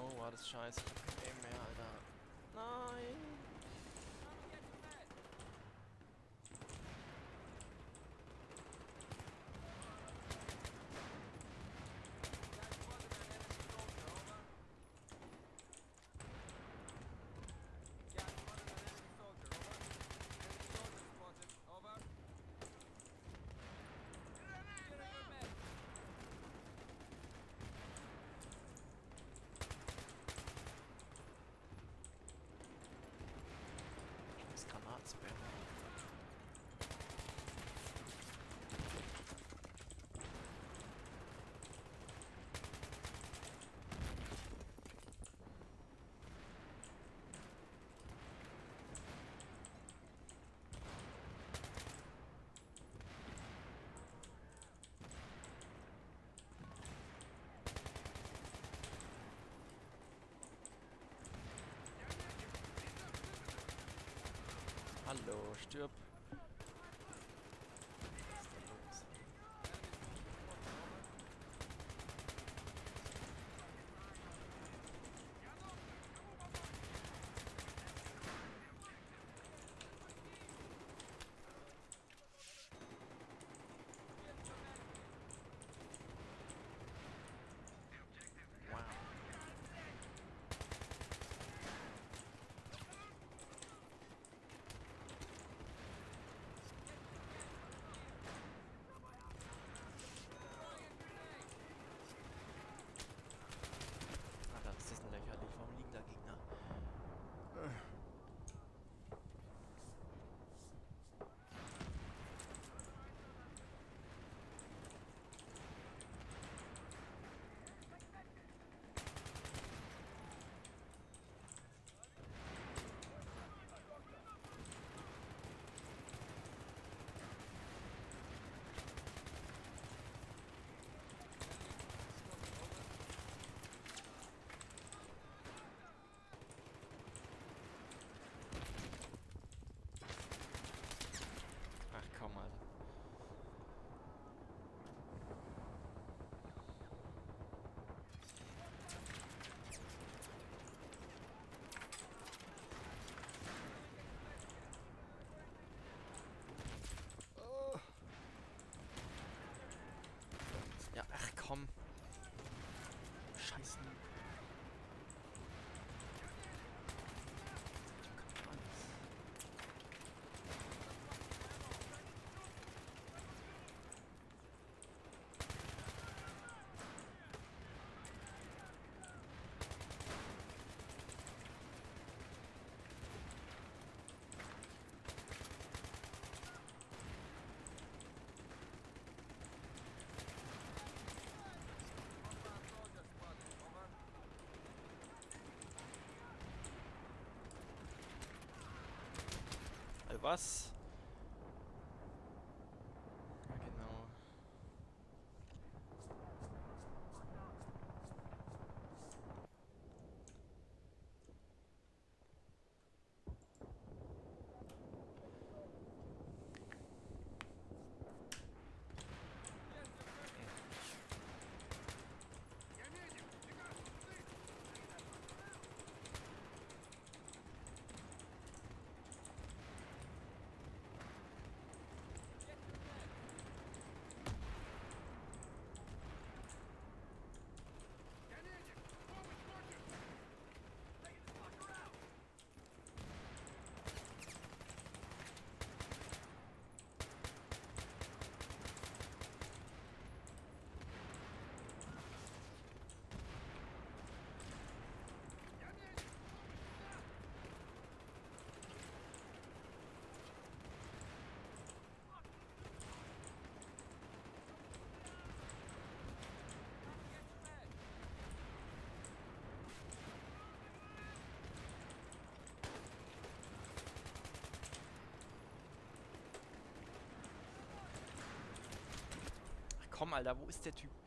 Oh, war das scheiße. Okay, mehr, Alter. Nein! Das Granatsperr. Hallo, stirb. Was ist denn los? Wow. Alter, das ist ein lächerlich. Warum liegen da Gegner? Ach komm, Alter. Oh. Ja, ach komm. Scheiße. Was? Ja, genau. Komm, Alter, wo ist der Typ?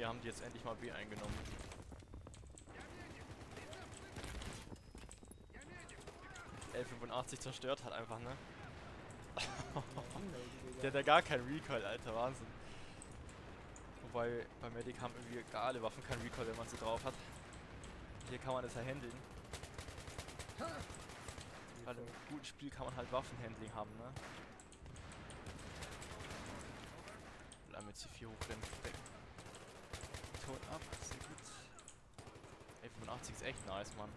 haben die jetzt endlich mal B eingenommen. L85 zerstört hat einfach, ne? Der hat ja gar keinen Recoil, Alter, Wahnsinn. Wobei, bei Medic haben irgendwie gar alle Waffen keinen Recoil, wenn man sie drauf hat. Hier kann man das ja handeln. Weil im guten Spiel kann man halt Waffenhandling haben, ne? Bleib mit C4 hochrennen. Ton ab, sehr gut. L85 ist echt nice, Mann.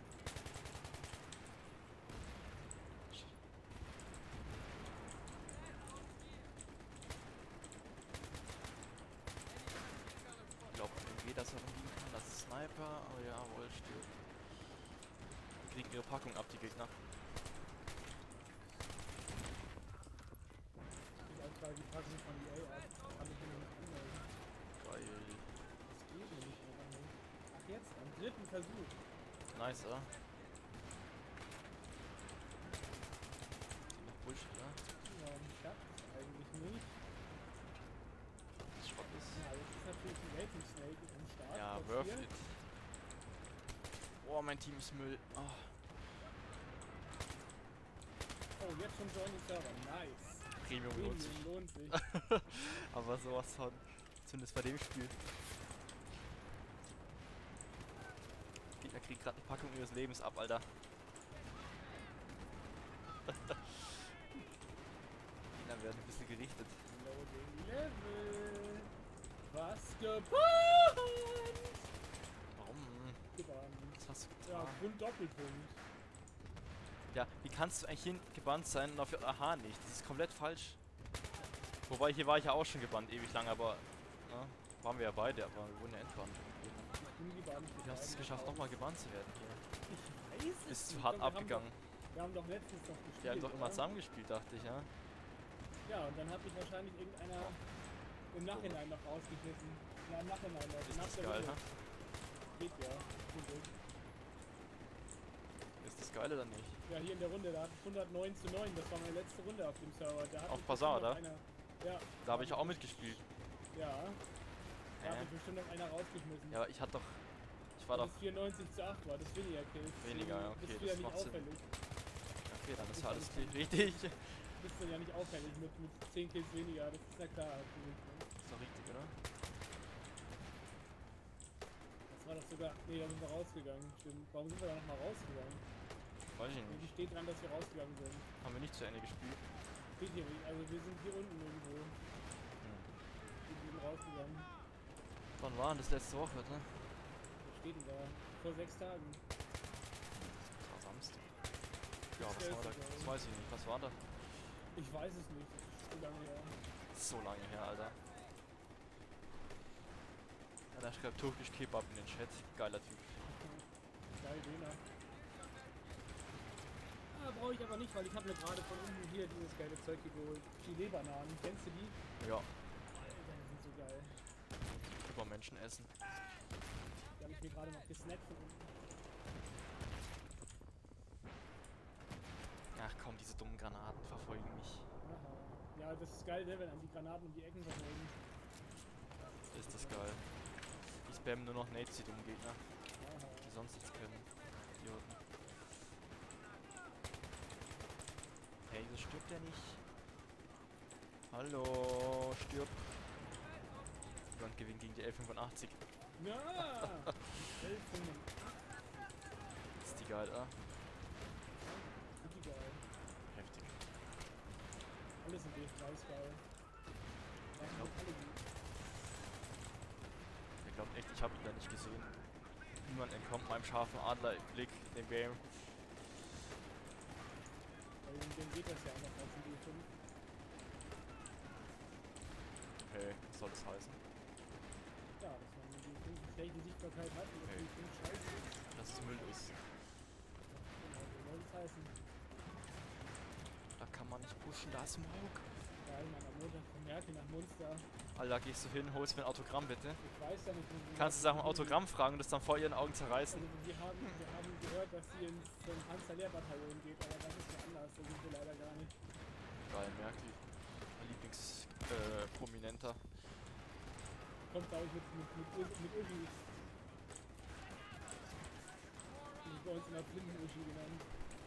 Ich glaube, irgendwie, dass er umgehen kann. Das ist Sniper, aber jawohl, stirbt. Kriegen ihre Packung ab, die Gegner. Die Packung von EA ab. Kann ich mir nicht anmelden. Geil. Das geht nämlich einfach nicht. Ach jetzt, am dritten Versuch. Nice, oder? Bullshit, ne? Ja, klappt eigentlich nicht. Das Schrott ist. Ja, jetzt ist natürlich die Rating Snake am Start. Ja, Platz worth 4. it. Oh, mein Team ist Müll. Oh. Oh, jetzt schon Join the Server. Nice. Premium lohnt sich. Lohnt sich. Aber sowas von. Zumindest bei dem Spiel. Gegner kriegt gerade eine Packung ihres Lebens ab, Alter. Gegner werden ein bisschen gerichtet. Loading Level. Was gebannt? Warum? Gebannt. Was hast du Ja, getan? Grund Doppelpunkt. Ja, wie kannst du eigentlich hier gebannt sein und dafür Aha nicht? Das ist komplett falsch. Wobei, hier war ich ja auch schon gebannt, ewig lang, aber na, waren wir ja beide, aber wir wurden ja entbannt. Ich bin gebannt. Wie hast du es geschafft, nochmal gebannt zu werden hier? Ich weiß es Ist zu nicht. hart Doch, abgegangen. Wir haben doch letztens noch gespielt. Wir haben doch immer oder? zusammengespielt, dachte ich, ja. Ja, und dann hat mich wahrscheinlich irgendeiner im Nachhinein noch rausgeschnitten. Ja, im Nachhinein noch. Ist Nach das der geil, Runde. ha? Geht ja. Zum Glück. Ist das geil oder nicht? Ja, hier in der Runde, da hat 109:9. Das war meine letzte Runde auf dem Server. Da hat Auf mich Bazaar, bestimmt oder? noch einer- Ja. Da habe ich auch mitgespielt. Ja. Da hat mich bestimmt noch einer rausgeschmissen. Ja, aber ich hatte doch... Ich war Weil doch... es 94:8 war, das ist weniger Kills. Weniger, ja, okay, Bist du das ja nicht macht Sinn. auffällig. Okay, dann ist ja alles richtig. Bist du ja nicht auffällig mit 10 Kills weniger, das ist ja klar. Natürlich, ne? Ist doch richtig, oder? Das war doch sogar. Nee, da sind wir rausgegangen. Stimmt. Warum sind wir da nochmal rausgegangen? Weiß ich Hier nicht. steht dran, dass wir rausgegangen sind. Haben wir nicht zu Ende gespielt. Steht hier nicht. Also wir sind hier unten irgendwo. Wir sind rausgegangen. Wann war denn das letzte Woche, ne? Was steht denn da? Vor 6 Tagen. Das war Samstag. Ja, Das was war da? ist Das weiß ich nicht. Was war da? Ich weiß es nicht. Das ist so lange her. So lange her, Alter. Ja, da schreibt Türkisch Kebab in den Chat. Geiler Typ. Geil, Döner. Ah, brauche ich aber nicht, weil ich habe mir gerade von unten hier dieses geile Zeug hier geholt. Chile-Bananen. Kennst du die? Ja, Alter, die sind so geil. über Menschen essen. Die habe ich mir gerade noch gesnackt von unten. Ach komm, diese dummen Granaten verfolgen mich. Aha. Ja, das ist geil, ne, wenn an die Granaten um die Ecken verfolgen. Ist das geil. Ich spam nur noch Nades, die dummen Gegner. Aha. Die sonst nichts können. Idioten. Hey, wieso stirbt der nicht? Hallo, stirb. Und gewinnt gegen die L85. Ja! L85. Ist die geil, oder? Sind die geil. Heftig. Alles in BF3 ist geil. Ja, glaub- alle gut. Ich glaube echt, ich habe ihn da nicht gesehen. Niemand entkommt meinem scharfen Adlerblick in dem Game. Weil dem geht das ja anders als in BF5. Okay, was soll das heißen? Ja, dass man in BF5 eine schlechte Sichtbarkeit hat und Okay. BF5 scheiße ist. Dass es Müll ist. Genau, so soll das heißen. Da kann man nicht pushen, da ist Smoke. Geil, Mann, am Montag von Merkel nach Munster. Alter, gehst du hin, holst mir ein Autogramm bitte. Ich weiß ja nicht, wie Kannst du nach einem Autogramm fragen und das dann vor ihren Augen zerreißen? Also wir haben gehört, dass sie ins Panzerlehrbataillon geht, aber das ist ja anders, da sind wir leider gar nicht. Geil, Merkel. Mein Lieblings-Prominenter. kommt, glaube ich, mit Uschi. Die ist bei uns immer Blinden-Uschi genannt.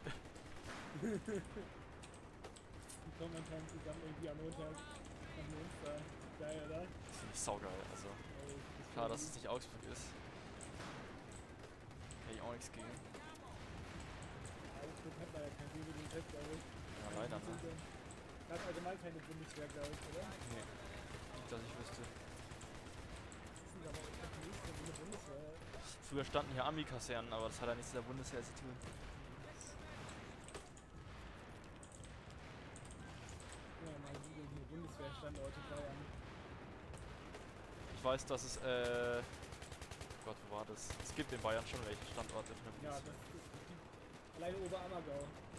Die kommen anscheinend zusammen irgendwie am Montag nach Münster. Geil, oder? Das finde ich saugeil, also. Klar, dass es nicht Augsburg ist. Hätte ich auch nichts gegen. Augsburg hat da ja kein BWD, glaube ich. Ja, leider, ne? Hat allgemein keine Bundeswehr, glaube ich, oder? Nee. Nicht, dass ich wüsste. Das sind aber auch keine Bundeswehr. Früher standen hier Ami-Kasernen, aber das hat ja nichts mit der Bundeswehr zu tun. Ja, mal googeln hier Bundeswehrstandorte Bayern. Ich weiß, dass es, Gott, wo war das? Es gibt in Bayern schon welche Standorte für eine Ja, Bundeswehr. das ist alleine Oberammergau.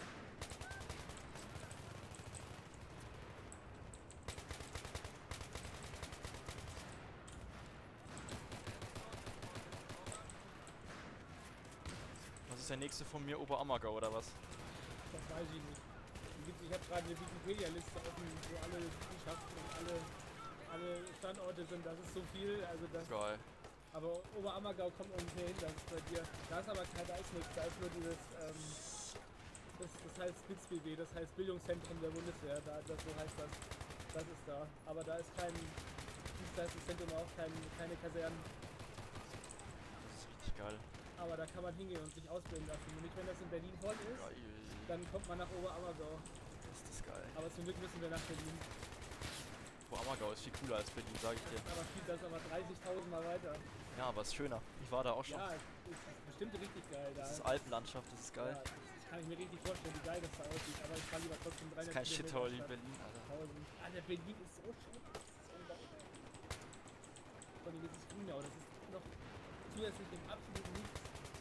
Was ist der nächste von mir? Oberammergau oder was? Das weiß ich nicht. Ich habe gerade eine Wikipedia-Liste offen, wo alle Wissenschaften und alle Standorte sind. Das ist so viel. Also das. Geil. Aber Oberammergau kommt noch nicht mehr hin, das ist bei dir. Da ist aber da ist nichts, da ist nur dieses, das heißt BITS-BW, das heißt Bildungszentrum der Bundeswehr, so heißt das. Das ist da. Aber da ist kein Dienstleistungszentrum, auch keine Kasernen. Das ist richtig geil. Aber da kann man hingehen und sich ausbilden lassen. Und nicht, wenn das in Berlin voll ist, Geil. dann kommt man nach Oberammergau. Ist das geil. Aber zum Glück müssen wir nach Berlin. Oberammergau ist viel cooler als Berlin, sag ich dir. Das ist aber 30.000 Mal weiter. Ja, aber es ist schöner. Ich war da auch schon. Ja, es ist bestimmt richtig geil da. Das ist Alpenlandschaft, das ist geil. Ja, das kann ich mir richtig vorstellen, wie geil das da aussieht. Aber ich fahre lieber trotzdem 300 Das ist kein Shithole wie Berlin, Alter. Alter, Berlin ist so schön. Das ist unglaublich. Vor allem, das ist Grünau. Das ist noch zusätzlich dem absoluten Nichts.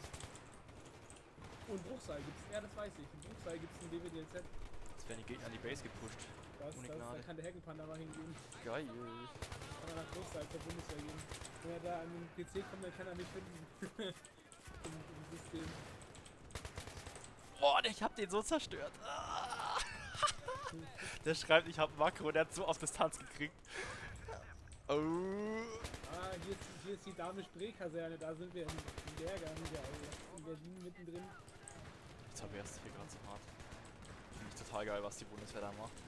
Und Bruchsal gibt's. Ja, das weiß ich. In Bruchsal gibt's ein DWDLZ. Jetzt werden die Gegner an die Base gepusht. Da kann der Heckenpanda mal hingehen. Geil. Kann er nach Bruchsal zur Bundeswehr gehen. Wenn er da an den PC kommt, dann kann er mich finden. Im System. Boah, ich hab den so zerstört. Ah. Der schreibt, ich hab Makro, der hat so auf Distanz gekriegt. Oh. Ah, hier ist die Dame-Spree-Kaserne, da sind wir in Lehrgang, in Berlin mittendrin. Jetzt verwehrst du hier gerade so hart. Finde ich total geil, was die Bundeswehr da macht.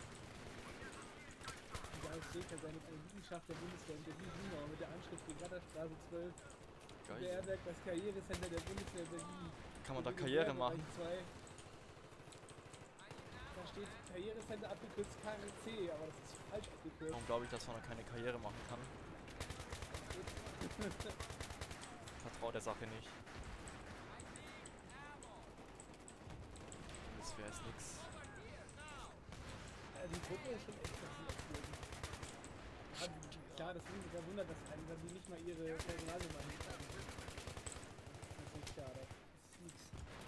Die Dame-Spree-Kaserne ist eine Liegenschaft der Bundeswehr in Berlin-Grünau mit der Anschrift Regatterstraße 12. Geil. Beherbergt das Karrierecenter der Bundeswehr Berlin. Kann man da Karriere machen? Da steht Karrierecenter abgekürzt KRC, aber das ist falsch abgekürzt. Warum glaube ich, dass man da keine Karriere machen kann? Vertraut der Sache nicht. Bundeswehr ist nix. Die Gruppe ist schon echt passiert. Klar, das wundert das einen, wenn die nicht mal ihre Personalnummer hinschreiben. Das ist natürlich klar, das ist nix.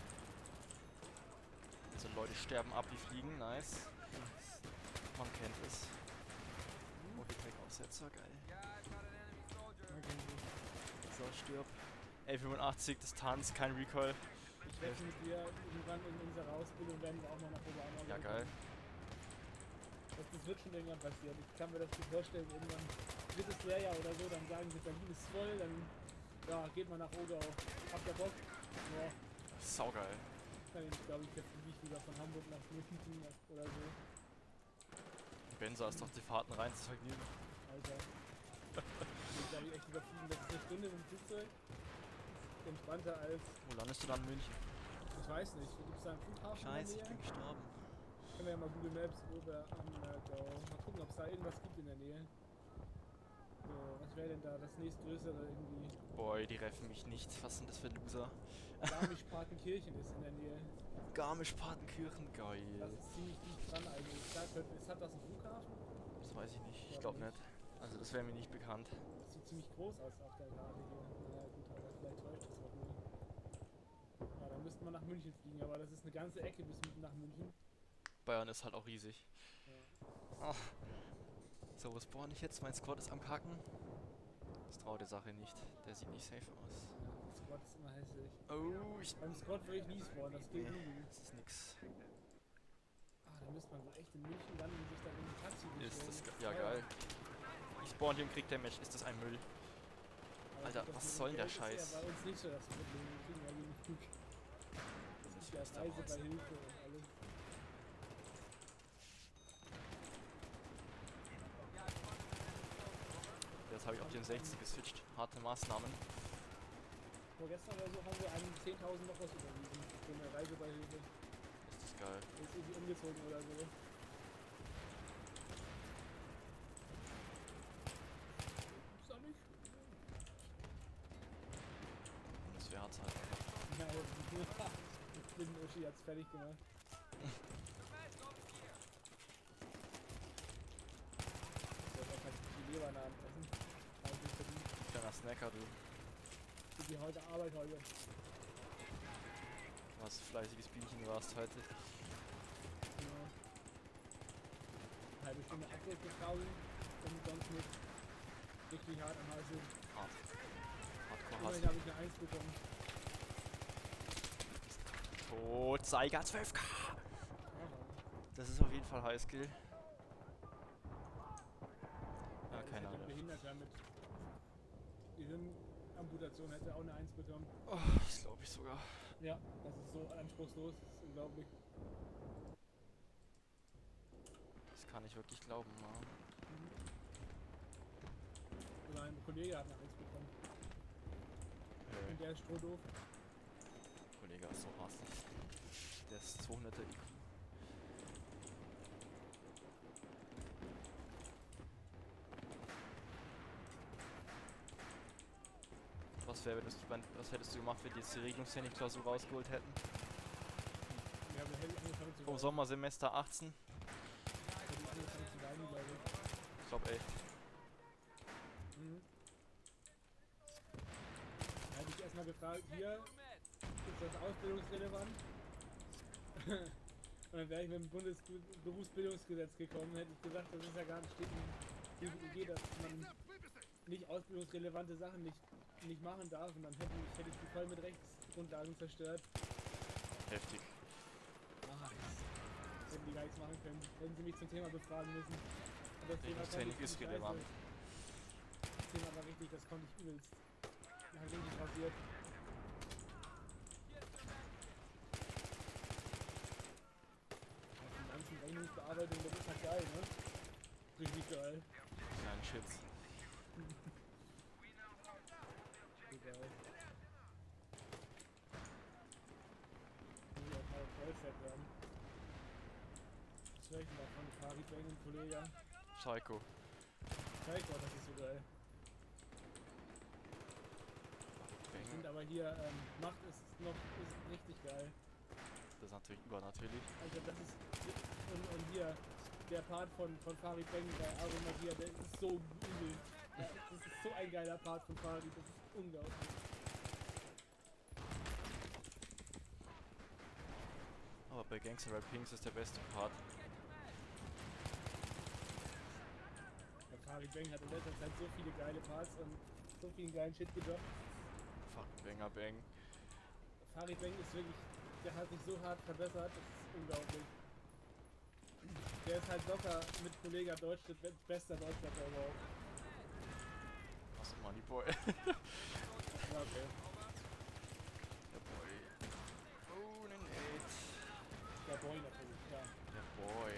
Also Leute sterben ab wie Fliegen, nice. Man kennt es. Oh, Gepäckaussetzer, geil. So, stirb. 1185, Distanz, kein Recoil. Ich wette mit dir, irgendwann in unserer Ausbildung werden wir auch mal nach Oberammergau. Ja, geil. Das wird schon irgendwann passieren. Ich kann mir das gut vorstellen, irgendwann drittes Lehrjahr oder so, dann sagen sie, Berlin ist voll, dann ja, geht man nach Ogau. Habt ihr Bock? Ja. Saugeil. Dann glaube ich, jetzt fliege ich wieder von Hamburg nach München oder so. Benza ist doch die Fahrten rein zu Vergnügen. Alter. Ich glaube ich echt überfliegen, das ist eine Stunde mit dem Flugzeug. Entspannter als. Wo landest du dann in München? Ich weiß nicht, gibt es da einen Flughafen? Scheiße, ich bin gestorben. Können wir ja mal Google Maps Oberammergau. Mal gucken, ob es da irgendwas gibt in der Nähe. So, was wäre denn da das nächstgrößere irgendwie? Boy, die reffen mich nicht. Was sind das für Loser? Garmisch-Partenkirchen ist in der Nähe. Garmisch-Partenkirchen, geil. Das ist ziemlich dicht dran, also hat das einen Flughafen? Das weiß ich nicht, ich glaube nicht. Also das wäre mir nicht bekannt. Das sieht ziemlich groß aus auf der Karte hier. Na gut, aber vielleicht täuscht das auch nur. Ja, dann müssten wir nach München fliegen, aber das ist eine ganze Ecke bis nach München. Bayern ist halt auch riesig. Ja. Oh. So, wo spawn ich jetzt? Mein Squad ist am Kacken. Das traut der Sache nicht. Der sieht nicht safe aus. Ja, der Squad ist immer hässlich. Oh, Beim Squad würde ich nie spawnen, das geht nie. Das ist nix. Ah, da müsste man wohl echt in München landen und sich dann in die Taxi bestellen. Ist das ja geil. Ich spawn hier und krieg Damage. Ist das ein Müll? Alter, was soll denn der Scheiß? Bei uns nicht so das Problem, wir kriegen ja genug Glück. Das ist ja Reise bei Hilfe und alles. Jetzt habe ich auf den 60 geswitcht. Harte Maßnahmen. Vorgestern oder so haben wir einen 10.000 noch was überwiesen. Für eine Reise bei Hilfe. Das ist geil. Der ist irgendwie umgezogen oder so. Ist auch nicht. Das wäre halt einfach. Ja, ich bin Uschi hat's fertig gemacht. Ich soll einfach die Lebernamen essen. Kleiner Snacker, du. Für die heute Arbeit heute. Was fleißiges Bienchen warst heute. Genau. Eine halbe Stunde Abwärtsbestrahlung und sonst nichts. Richtig hart am Hals. Hart. Hardcore Immerhin Hass. habe ich eine 1 bekommen. Tot, Seiger 12k! Aha. Das ist auf jeden Fall Highskill. Ja, Ja, keine Ahnung. Ahnung. Behinderter mit Gehirnamputation hätte auch eine 1 bekommen. Oh, das glaube ich sogar. Ja, das ist so anspruchslos, das ist unglaublich. Das kann ich wirklich glauben, Mann. Oder ein Kollege hat eine 1 bekommen. Und der ist strohdoof. Kollege ist so hasslich. Der ist 200er IQ. Was hättest du gemacht, wenn die jetzt die Regelungstechnik-Klausur rausgeholt hätten? Wir haben angefangen zu Vom weinen. Sommersemester 18? Wir haben angefangen zu weinen, glaube ich. Ich glaube echt. Mhm. Da hätte ich erstmal gefragt, hier, ist das ausbildungsrelevant? Und dann wäre ich mit dem Berufsbildungsgesetz gekommen, hätte ich gesagt, das ist ja gar nicht, steht in BWG, dass man nicht ausbildungsrelevante Sachen nicht machen darf. Und dann hätte ich die voll mit Rechtsgrundlagen zerstört. Heftig. Ach, das hätten die gar nichts machen können. Hätten sie mich zum Thema befragen müssen. Und das Thema Regelungstechnik ist relevant. Das Thema war richtig, das konnte ich übelst. Ja, richtig passiert. Die ganzen Rechnungsbearbeitung, das ist halt geil, ne? Richtig geil. Kleinen Shits. Egal. Muss ich auch mal Vollfett werden. Was höre ich denn davon? Farid Bang und Kollege. Psycho. Psycho, das ist so geil. Ich finde aber hier, Macht ist richtig geil. Das ist natürlich übernatürlich. Also das ist, und hier, der Part von Farid Bang bei Aromagia, der ist so übel. Ja, das ist so ein geiler Part von Farid, das ist unglaublich. Aber bei Gangster Rap Pinks ist der beste Part. Ja, Farid Bang hat in letzter Zeit so viele geile Parts und so viel geilen Shit gedroppt. Fuck, Banger Bang. Farid Bang ist wirklich, der hat sich so hart verbessert, das ist unglaublich. Der ist halt locker mit Kollege Deutsch, der bester Deutschrapper überhaupt. Was Money Boy. Ja, okay. Der Boy. Oh, ne Nate. Der Boy natürlich, ja. Der Boy.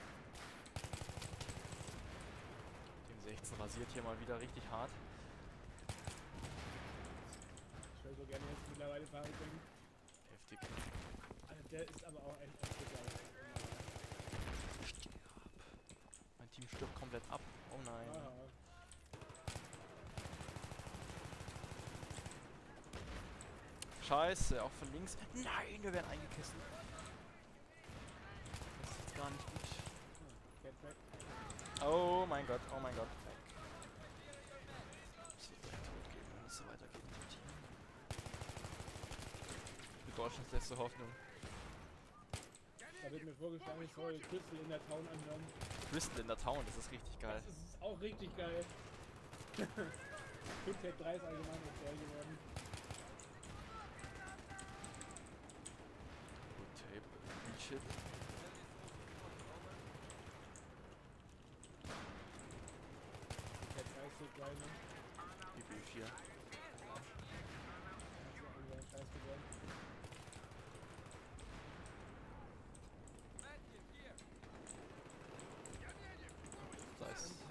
Den 16 rasiert hier mal wieder richtig hart. Ich will so gerne jetzt mittlerweile Farid Bang. Heftig. Also der ist aber auch echt geil. Mein Team stirbt komplett ab. Oh nein. Ah, Scheiße, auch von links. Nein, wir werden eingekesselt. Das ist jetzt gar nicht gut. Get back. Oh mein Gott, oh mein Gott. Es wird gleich tot gehen, wenn es so weitergeht mit dem Team. Für Deutschlands letzte Hoffnung. Da wird mir vorgeschlagen, ich soll Crystal in der Town anhören. Crystal in der Town, das ist richtig geil. Das ist auch richtig geil. Good Take 3 ist allgemein echt geil geworden. Good Tape, Beat Shit. Good Take 3 ist so geil, ne? Die BF4.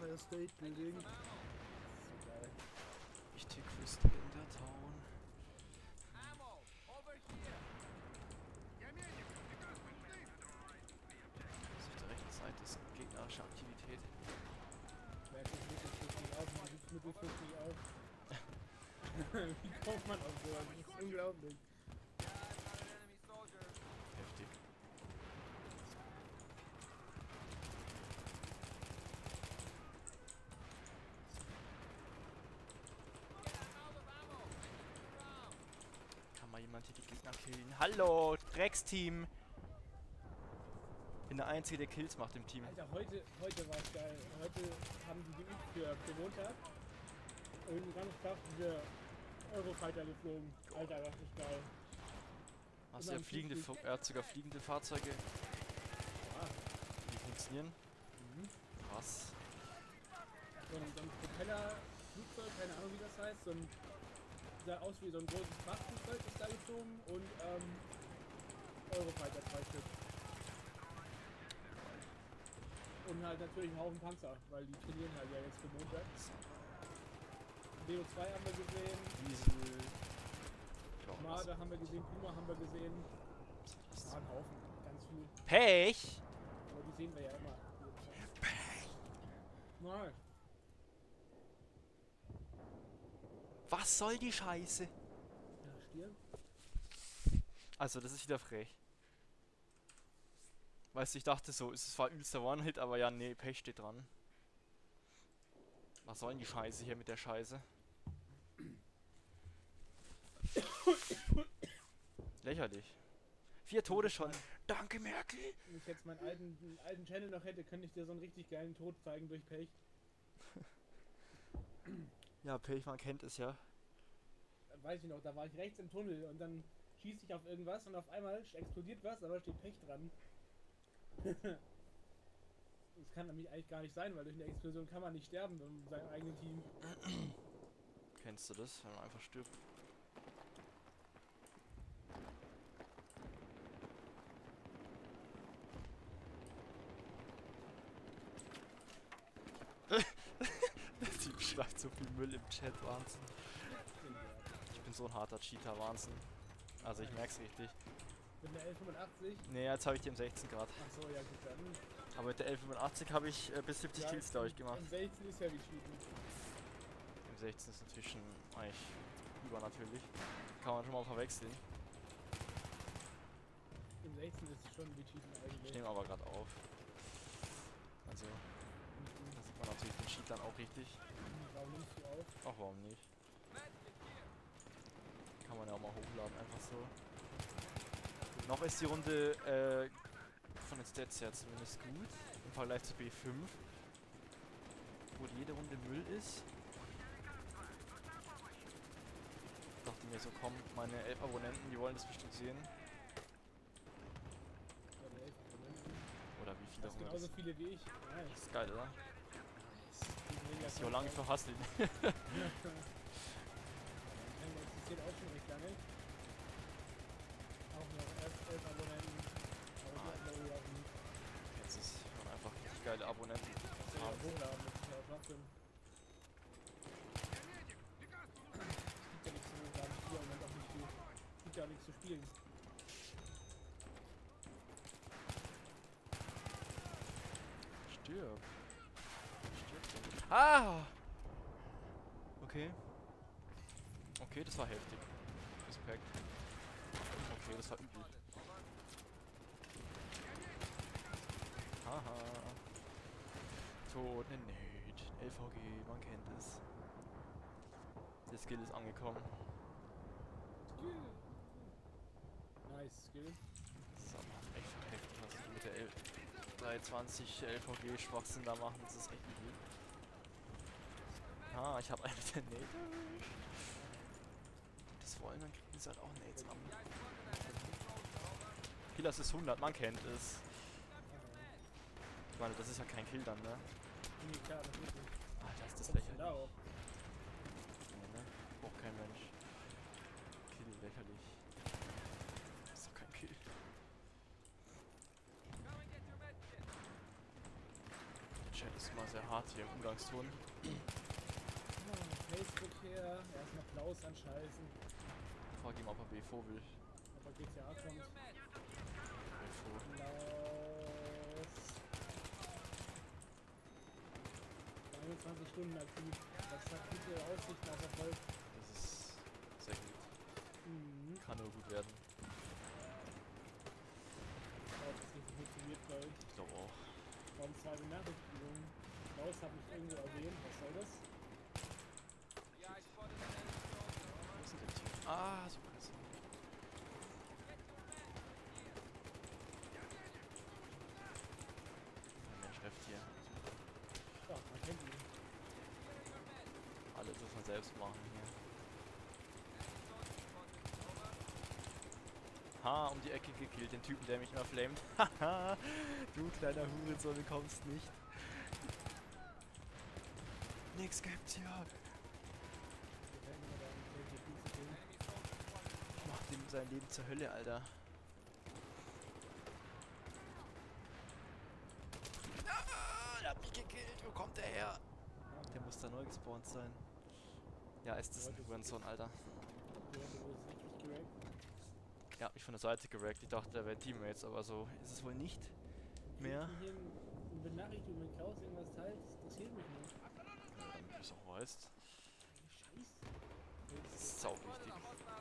Empire State Building. So geil. Wichtigste in der Town. Auf der rechten Seite ist gegnerische Aktivität. Mittel frisst nicht auf. Wie kommt man auf sowas? Das ist unglaublich. Heftig. Kann mal jemand hier die Gegner killen? Hallo, Drecksteam! Bin der Einzige, der Kills macht im Team. Alter, heute war es geil. Heute haben die geübt für Montag. Und ganz krass diese Eurofighter geflogen. Alter, das ist geil. Hast du ja fliegende, sogar fliegende Fahrzeuge? Ja. Die funktionieren? Mhm. Krass. So ein Propellerflugzeug, keine Ahnung wie das heißt. Sah aus wie so ein großes Frachtflugzeug ist da geflogen und Eurofighter 2 Stück. Und halt natürlich ein Haufen Panzer, weil die trainieren halt ja jetzt für Montag. BF3 haben wir gesehen. Diesel. Marder haben wir gesehen, Puma haben wir gesehen. Ja, ein Haufen, ganz viel. Pech! Aber die sehen wir ja immer. Pech! Nein. Was soll die Scheiße? Ja, Stier. Also, das ist wieder frech. Weißt du, ich dachte so, es war übelster One-Hit, aber ja, nee, Pech steht dran. Was soll denn die Scheiße hier mit der Scheiße? Lächerlich. 4 Tode schon. Danke, Merkel! Wenn ich jetzt meinen alten Channel noch hätte, könnte ich dir so einen richtig geilen Tod zeigen durch Pech. Ja, Pech, man kennt es ja. Weiß ich noch, da war ich rechts im Tunnel und dann schieße ich auf irgendwas und auf einmal explodiert was, aber steht Pech dran. Das kann nämlich eigentlich gar nicht sein, weil durch eine Explosion kann man nicht sterben in seinem eigenen Team. Kennst du das, wenn man einfach stirbt? Der Typ schreibt so viel Müll im Chat, Wahnsinn. Ich bin so ein harter Cheater, Wahnsinn. Also ich merk's richtig. Mit der 1185? Nee, jetzt habe ich die im 16 Grad. Achso, ja gut, dann. Aber mit der 1185 habe ich bis 70 Kills, glaube ich, gemacht. Im 16 ist ja wie Cheaten. Im 16 ist natürlich schon eigentlich übernatürlich. Kann man schon mal verwechseln. Im 16 ist es schon wie Cheaten eigentlich. Ich nehme aber gerade auf. Also, da sieht man natürlich den Cheat dann auch richtig. Warum nimmst du auf? Ach, warum nicht? Kann man ja auch mal hochladen, einfach so. Noch ist die Runde von den Stats her zumindest gut, im Vergleich zu B5, wo jede Runde Müll ist. Ich dachte mir so, komm, meine 11 Abonnenten, die wollen das bestimmt sehen. Oder wie viele das sind genauso viele wie ich. Nice. Das ist geil, oder? Nice. Das ist ja auch lange verhasselt. Das existiert auch schon recht lange. Auch noch erst 11 Abonnenten. Aber ich glaube auch nicht. Jetzt ist man einfach richtig geile Abonnenten. Das ist ja hochladen, das ist ja auch Schwachsinn. Es gibt ja nichts zu sagen, spielen und auch nicht viel. Es gibt ja auch nichts zu spielen. Stirb. Stirb. Ah! Okay. Okay, das war heftig. Respekt. Okay, das war übel. Haha. Tod, ne Nate. LVG, man kennt es. Der Skill ist angekommen. Skill. Nice, Skill. Das ist aber echt heftig, was die mit der 320 LVG Schwachsinn da machen. Das ist echt übel. Ah, ich habe einen mit der Nate. Das wollen, dann kriegen sie halt auch Nates ab. Killers ist 100, man kennt es. Ich meine, das ist ja kein Kill dann, ne? Nee, klar, das ist nicht. Alter, ist das Kommst du lächerlich. da auch? Nee, ne? Braucht kein Mensch. Kill, lächerlich. Das ist doch kein Kill. Der Chat ist manchmal sehr hart hier im Umgangston. Facebook her, erstmal Klaus anscheißen. Frag ihm, ob er BV will. Ob er GTA kommt. BV. Klaus. 21 Stunden aktiv. Das hat gute Aussichten auf Erfolg. Das ist sehr gut. Kann nur gut werden. Das ist nicht funktioniert, glaube ich. Ich glaube auch. Warum 2 Benachrichtigungen? Klaus habe ich irgendwo erwähnt. Was soll das? Wo ist denn der Typ? Ah, so krass. Mein Chef hier. Ja, man kennt ihn. Alles muss man selbst machen hier. Ha, um die Ecke gekillt, den Typen, der mich immer flamet. Haha, du kleiner Hurensohn, du kommst nicht. Nix gibt's hier. Ich mach dem sein Leben zur Hölle, Alter. Ah, der hat mich gekillt, wo kommt der her? Der muss da neu gespawnt sein. Ja, ist das ein Hurensohn, Alter. Ja, hat mich von der Seite gerackt. Ich dachte, er wäre Teammates, aber so ist es wohl nicht mehr. Wenn hier eine Benachrichtigung mit Klaus irgendwas teilt, das interessiert mich nicht. Ja, damit du es auch weißt. Scheiße. Das ist sau wichtig.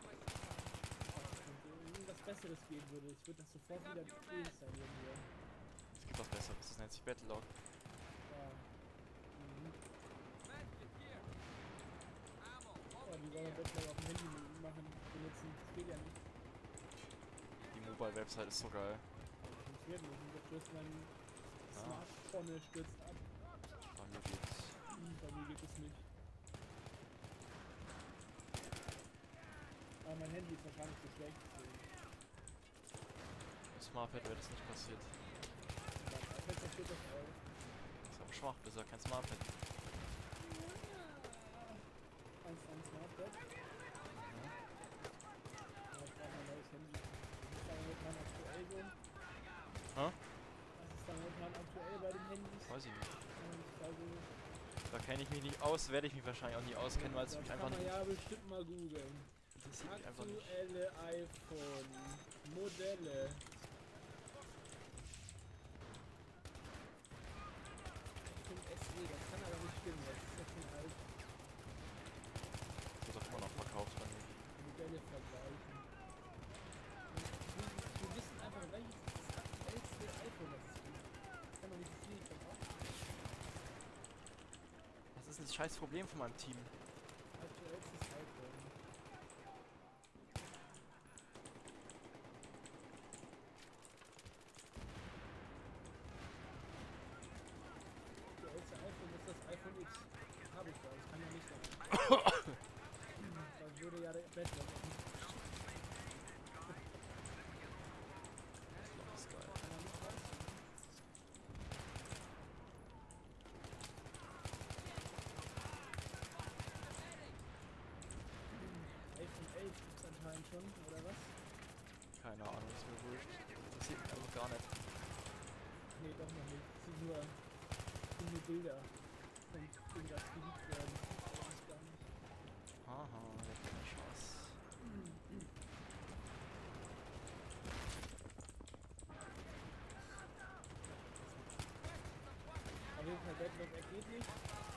Wenn irgendwas Besseres geben würde, ich würde das sofort wieder deinstallieren hier. Es gibt was Besseres, das nennt sich Battlelog. Ja. Oh, die wollen Battle auf dem Handy benutzen. Das geht ja nicht. Die Mobile-Website ist so geil. Das funktioniert nicht. Und der Schluss mein Smartphone stürzt ab. Bei mir geht's. Bei mir geht es nicht. Aber mein Handy ist wahrscheinlich zu schlecht. Im Smartpad wäre das nicht passiert. Beim iPad passiert das auch. Das ist aber schwach, das ist ja kein Smartpad. Eins an Smartpad. Ja. Aber ich brauche ein neues Handy. Was ist da momentan aktuell so? Hä? Was ist da momentan aktuell bei den Handys? Weiß ich nicht. Also, Da kenne ich mich nicht aus, werde ich mich wahrscheinlich auch nie auskennen, weil es mich einfach kann man nicht ja bestimmt mal googeln. interessiert. Mich einfach nicht. Aktuelle iPhone Modelle. SE, das kann aber nicht stimmen, das ist ja schon alt. Das wird doch immer noch verkauft, oder nicht? Modelle vergleichen. Wir wissen einfach, welches ist das aktuellste iPhone, das es gibt. Das kann man nicht sehen, Was ist denn das scheiß Problem von meinem Team? aktuellstes iPhone. Aktuellste iPhone ist das iPhone X. Habe ich da, das kann ja nicht sein. Das würde ja der Backlog machen. Das ist geil. Kann er nicht raus. iPhone 11 gibt es anscheinend schon, oder was? Keine Ahnung, ist mir wurscht. Interessiert mich einfach gar nicht. Nee, doch noch nicht. Es sind nur Bilder. Und irgendwas geleakt werden. Das weiß ich gar nicht. Haha, der hat keine Chance. Auf jeden Fall Deadlock geht nicht.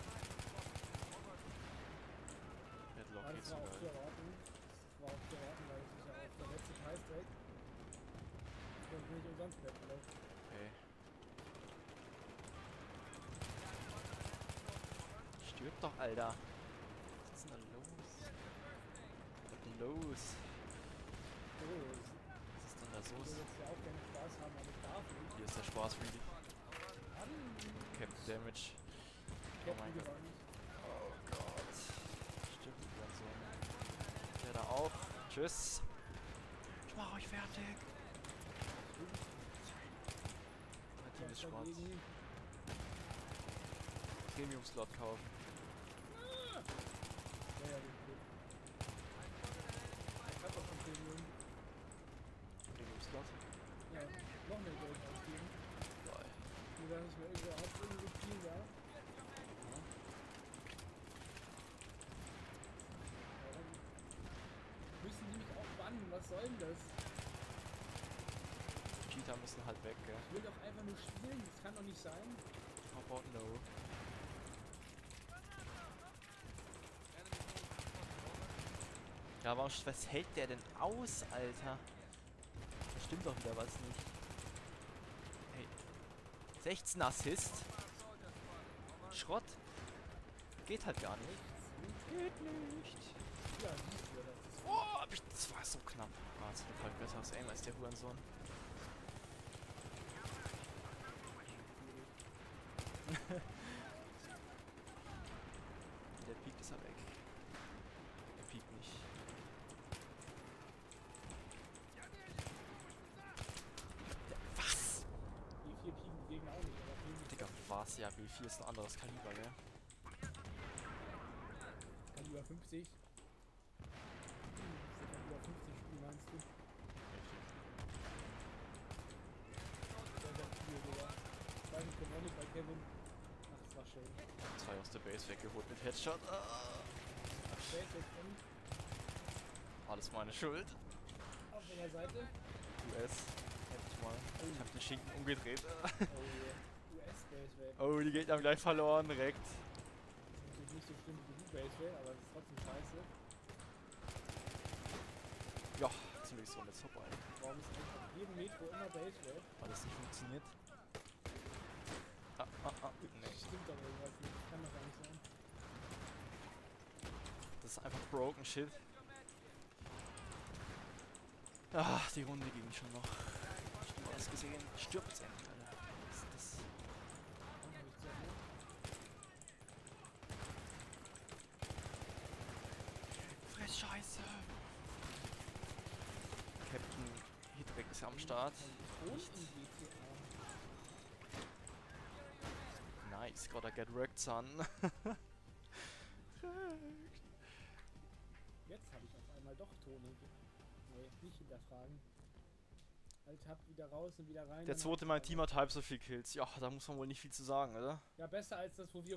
Deadlock Aber geht das so war auch zu geil. erwarten. Das war auch zu erwarten, weil es ist ja auch der letzte Preistag. Dann bin ich umsonst Deadlock. Okay. Stirb doch, Alter. Was ist denn da los? Was ist denn los? So, Was ist denn da ich so? will jetzt ja auch gerne Spaß haben, aber ich darf nicht. Hier ist der Spaß really. Captain Damage. Oh mein Gott. Oh Gott. Stirb dann so. Der da auch. Tschüss. Ich mach euch fertig. Mein Team ist schwarz. Premium-Slot kaufen. Ja, ja, gut. Ich hab doch schon Premium. Premium-Slot? Ja, noch mehr Geld ausgeben. Geil. Nur dass ich mir überhaupt irgendwie viel war. soll denn das? Die Cheater müssen halt weg, gell? Ich will doch einfach nur spielen, das kann doch nicht sein. How about no? Ja, warum, was hält der denn aus, Alter? Da stimmt doch wieder was nicht. Hey. 16 Assist? Schrott? Geht halt gar nicht. Geht nicht. Ja, siehst du, das ist Oh, das war so knapp. Ah, zum Glück halt besser als Aim als der Hurensohn. Der piekt ist er weg. Der piekt nicht. Was? B4 pieken die Gegner auch nicht, aber pieken Digga, was? Ja, B4 ist ein anderes Kaliber, gell? Kaliber 50. Das ist Kaliber 50 Spiel, meinst du? Sehr, sehr viel sogar. Ich weiß nicht, genau nicht bei Kevin. Ach, das war schön. 2 aus der Base weggeholt mit Headshot. Basic und Alles meine Schuld. auf welcher Seite? US. Endlich mal. Ich hab den Schinken umgedreht. Oh, US-Base weg. Oh, die Gegner haben gleich verloren, direkt. Das ist natürlich nicht so schlimm wie die Base, aber das ist trotzdem scheiße. Ja, zum Glück ist so jetzt vorbei. Warum ist eigentlich auf jedem Metro immer Base weg? Weil das nicht funktioniert. Nee. Stimmt doch irgendwas nicht. Das kann doch gar nicht sein. Das ist einfach broken shit. Ach, die Runde ging schon noch. Hast du alles gesehen? Stirbt jetzt endlich, Alter. Was ist das? Dann hab ich zu Ende. Fress Scheiße! Captain Hitweg ist ja am Start. Und Nicht. in GTA. Nice, gotta get wrecked, son. Jetzt habe ich auf einmal doch Tone. Nee, nicht hinterfragen. Halt, Tab wieder raus und wieder rein. Der dann zweite in hab meinem ich Team hat halb so viel Kills. Ja, da muss man wohl nicht viel zu sagen, oder? Ja, besser als das, wo wir